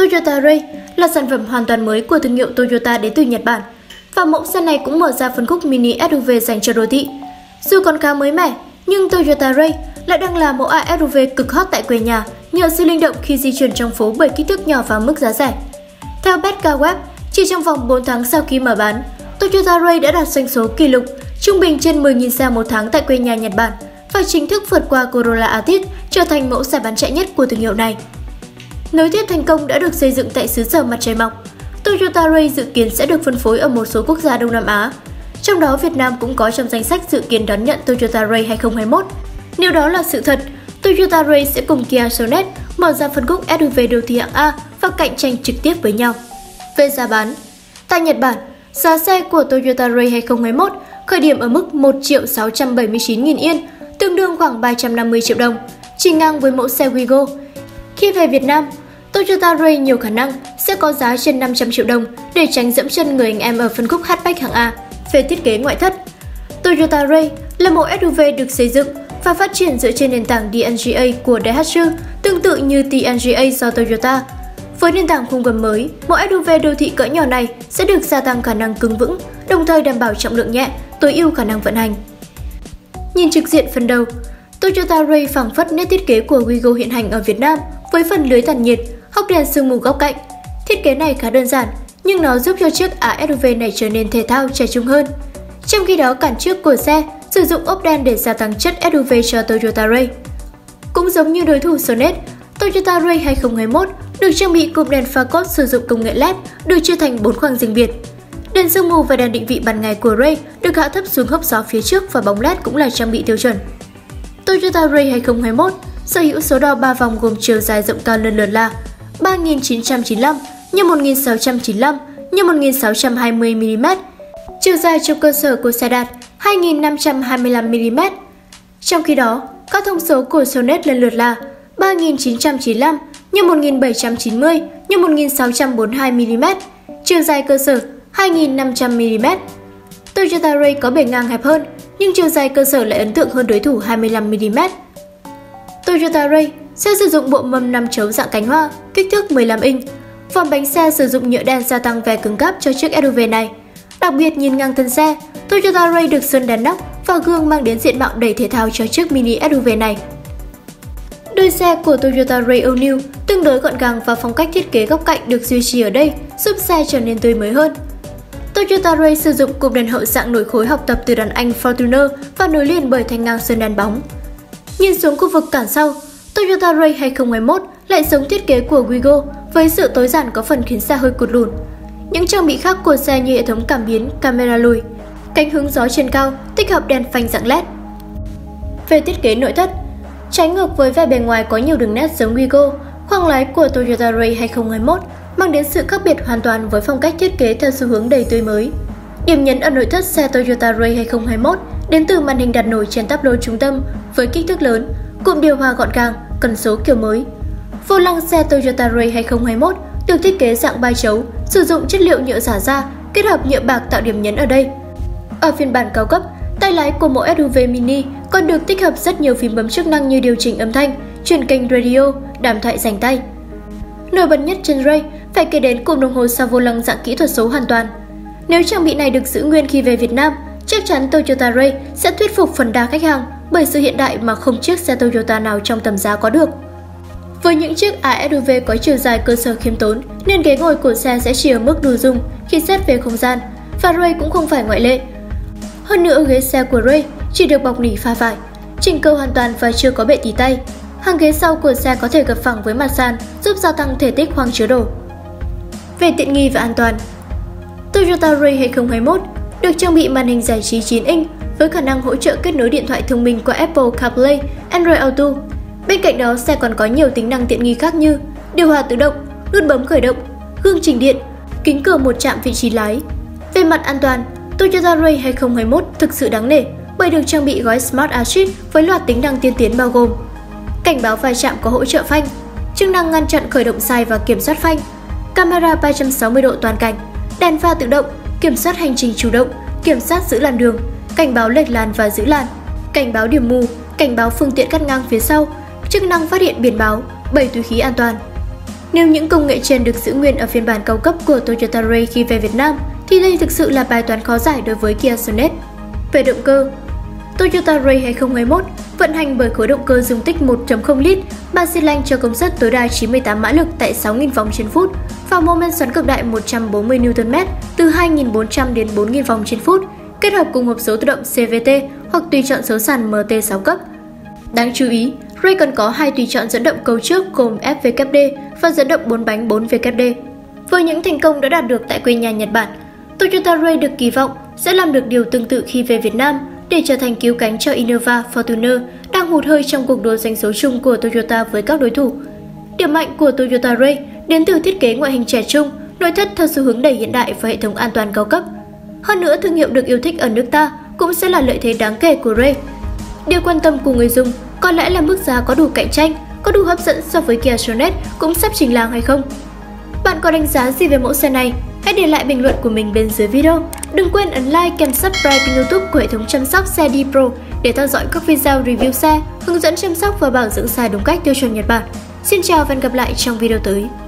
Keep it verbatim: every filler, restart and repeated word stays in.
Toyota Ray là sản phẩm hoàn toàn mới của thương hiệu Toyota đến từ Nhật Bản, và mẫu xe này cũng mở ra phân khúc mini ét u vê dành cho đô thị. Dù còn khá mới mẻ, nhưng Toyota Ray lại đang là mẫu ét u vê cực hot tại quê nhà nhờ sự linh động khi di chuyển trong phố bởi kích thước nhỏ và mức giá rẻ. Theo Betcarweb, chỉ trong vòng bốn tháng sau khi mở bán, Toyota Ray đã đạt doanh số kỷ lục trung bình trên mười nghìn xe một tháng tại quê nhà Nhật Bản và chính thức vượt qua Corolla Altis, trở thành mẫu xe bán chạy nhất của thương hiệu này. Nối tiếp thành công đã được xây dựng tại xứ sở mặt trời mọc, Toyota Ray dự kiến sẽ được phân phối ở một số quốc gia Đông Nam Á. Trong đó, Việt Nam cũng có trong danh sách dự kiến đón nhận Toyota Ray hai không hai mốt. Nếu đó là sự thật, Toyota Ray sẽ cùng Kia Sonet mở ra phân khúc ét u vê đô thị hạng A và cạnh tranh trực tiếp với nhau. Về giá bán, tại Nhật Bản, giá xe của Toyota Ray hai không hai mốt khởi điểm ở mức một triệu sáu trăm bảy mươi chín nghìn yên, tương đương khoảng ba trăm năm mươi triệu đồng, chỉ ngang với mẫu xe Wigo. Khi về Việt Nam, Toyota Ray nhiều khả năng sẽ có giá trên năm trăm triệu đồng để tránh dẫm chân người anh em ở phân khúc hatchback hạng A. Về thiết kế ngoại thất, Toyota Ray là mẫu ét u vê được xây dựng và phát triển dựa trên nền tảng đê en giê a của Daihatsu, tương tự như tê en giê a do Toyota. Với nền tảng khung gầm mới, mẫu ét u vê đô thị cỡ nhỏ này sẽ được gia tăng khả năng cứng vững, đồng thời đảm bảo trọng lượng nhẹ, tối ưu khả năng vận hành. Nhìn trực diện phần đầu, Toyota Ray phảng phất nét thiết kế của Wigo hiện hành ở Việt Nam với phần lưới tản nhiệt, hốc đèn sương mù góc cạnh. Thiết kế này khá đơn giản, nhưng nó giúp cho chiếc ét u vê này trở nên thể thao, trẻ trung hơn. Trong khi đó, cản trước của xe sử dụng ốp đen để gia tăng chất ét u vê cho Toyota Ray. Cũng giống như đối thủ Sonet, Toyota Ray hai không hai mốt được trang bị cụm đèn pha cốt sử dụng công nghệ led được chia thành bốn khoang riêng biệt. Đèn sương mù và đèn định vị ban ngày của Ray được hạ thấp xuống hốc gió phía trước và bóng led cũng là trang bị tiêu chuẩn. Toyota Ray hai không hai mốt sở hữu số đo ba vòng gồm chiều dài rộng cao lần lượt là ba nghìn chín trăm chín mươi lăm nhân một nghìn sáu trăm chín mươi lăm nhân một nghìn sáu trăm hai mươi mi-li-mét. Chiều dài trong cơ sở của xe đạt hai nghìn năm trăm hai mươi lăm mi-li-mét. Trong khi đó, các thông số của Sonet lần lượt là ba nghìn chín trăm chín mươi lăm nhân một nghìn bảy trăm chín mươi nhân một nghìn sáu trăm bốn mươi hai mi-li-mét. Chiều dài cơ sở hai nghìn năm trăm mi-li-mét. Toyota Ray có bề ngang hẹp hơn, nhưng chiều dài cơ sở lại ấn tượng hơn đối thủ hai mươi lăm mi-li-mét. Toyota Ray sẽ sử dụng bộ mâm năm chấu dạng cánh hoa, kích thước mười lăm inch. Vòm bánh xe sử dụng nhựa đen gia tăng vẻ cứng cáp cho chiếc ét u vê này. Đặc biệt, nhìn ngang thân xe, Toyota Ray được sơn đèn nóc và gương mang đến diện mạo đầy thể thao cho chiếc mini ét u vê này. Đuôi xe của Toyota Ray All New tương đối gọn gàng và phong cách thiết kế góc cạnh được duy trì ở đây giúp xe trở nên tươi mới hơn. Toyota Ray sử dụng cụm đèn hậu dạng nổi khối học tập từ đàn anh Fortuner và nối liền bởi thanh ngang sơn đèn bóng. Nhìn xuống khu vực cản sau, Toyota Ray hai không hai mốt lại giống thiết kế của Wigo với sự tối giản có phần khiến xe hơi cụt lùn. Những trang bị khác của xe như hệ thống cảm biến, camera lùi, cánh hứng gió trên cao, tích hợp đèn phanh dạng led. Về thiết kế nội thất, trái ngược với vẻ bề ngoài có nhiều đường nét giống Wigo, khoang lái của Toyota Ray hai không hai mốt mang đến sự khác biệt hoàn toàn với phong cách thiết kế theo xu hướng đầy tươi mới. Điểm nhấn ở nội thất xe Toyota Ray hai không hai mốt đến từ màn hình đặt nổi trên táp lô trung tâm với kích thước lớn, cụm điều hòa gọn gàng, cần số kiểu mới. Vô lăng xe Toyota Ray hai không hai mốt được thiết kế dạng ba chấu, sử dụng chất liệu nhựa xả ra kết hợp nhựa bạc tạo điểm nhấn ở đây. Ở phiên bản cao cấp, tay lái của mẫu ét u vê mini còn được tích hợp rất nhiều phím bấm chức năng như điều chỉnh âm thanh, chuyển kênh radio, đàm thoại dành tay. Nổi bật nhất trên Ray phải kể đến cụm đồng hồ sau vô lăng dạng kỹ thuật số hoàn toàn. Nếu trang bị này được giữ nguyên khi về Việt Nam, chắc chắn Toyota Ray sẽ thuyết phục phần đa khách hàng bởi sự hiện đại mà không chiếc xe Toyota nào trong tầm giá có được. Với những chiếc ét u vê có chiều dài cơ sở khiêm tốn, nên ghế ngồi của xe sẽ chỉ ở mức đủ dùng khi xét về không gian, và Ray cũng không phải ngoại lệ. Hơn nữa, ghế xe của Ray chỉ được bọc nỉ pha vải, chỉnh cơ hoàn toàn và chưa có bệ tì tay. Hàng ghế sau của xe có thể gập phẳng với mặt sàn, giúp gia tăng thể tích khoang chứa đồ. Về tiện nghi và an toàn, Toyota Ray hai không hai mốt được trang bị màn hình giải trí chín inch với khả năng hỗ trợ kết nối điện thoại thông minh qua Apple CarPlay, Android Auto. Bên cạnh đó, xe còn có nhiều tính năng tiện nghi khác như điều hòa tự động, nút bấm khởi động, gương chỉnh điện, kính cửa một chạm vị trí lái. Về mặt an toàn, Toyota Ray hai không hai mốt thực sự đáng nể bởi được trang bị gói Smart Assist với loạt tính năng tiên tiến bao gồm cảnh báo va chạm có hỗ trợ phanh, chức năng ngăn chặn khởi động sai và kiểm soát phanh, camera ba trăm sáu mươi độ toàn cảnh, đèn pha tự động, kiểm soát hành trình chủ động, kiểm soát giữ làn đường, cảnh báo lệch làn và giữ làn, cảnh báo điểm mù, cảnh báo phương tiện cắt ngang phía sau, chức năng phát hiện biển báo, bảy túi khí an toàn. Nếu những công nghệ trên được giữ nguyên ở phiên bản cao cấp của Toyota Ray khi về Việt Nam, thì đây thực sự là bài toán khó giải đối với Kia Sonet. Về động cơ, Toyota Ray hai không hai mốt vận hành bởi khối động cơ dung tích một phẩy không lít, ba xi lanh cho công suất tối đa chín mươi tám mã lực tại sáu nghìn vòng trên phút và mô men xoắn cực đại một trăm bốn mươi niu tơn mét từ hai nghìn bốn trăm đến bốn nghìn vòng trên phút, kết hợp cùng hộp số tự động xê vê tê hoặc tùy chọn số sàn em tê sáu cấp. Đáng chú ý, Ray còn có hai tùy chọn dẫn động cầu trước gồm ép vê kép đê và dẫn động bốn bánh bốn vê kép đê. Với những thành công đã đạt được tại quê nhà Nhật Bản, Toyota Ray được kỳ vọng sẽ làm được điều tương tự khi về Việt Nam để trở thành cứu cánh cho Innova, Fortuner đang hụt hơi trong cuộc đua doanh số chung của Toyota với các đối thủ. Điểm mạnh của Toyota Ray đến từ thiết kế ngoại hình trẻ trung, nội thất theo xu hướng đẩy hiện đại và hệ thống an toàn cao cấp. Hơn nữa, thương hiệu được yêu thích ở nước ta cũng sẽ là lợi thế đáng kể của Ray. Điều quan tâm của người dùng có lẽ là mức giá có đủ cạnh tranh, có đủ hấp dẫn so với Kia Sonet cũng sắp trình làng hay không. Bạn có đánh giá gì về mẫu xe này? Hãy để lại bình luận của mình bên dưới video. Đừng quên ấn like kèm subscribe kênh YouTube của hệ thống chăm sóc xe D-Pro để theo dõi các video review xe, hướng dẫn chăm sóc và bảo dưỡng xe đúng cách tiêu chuẩn Nhật Bản. Xin chào và hẹn gặp lại trong video tới.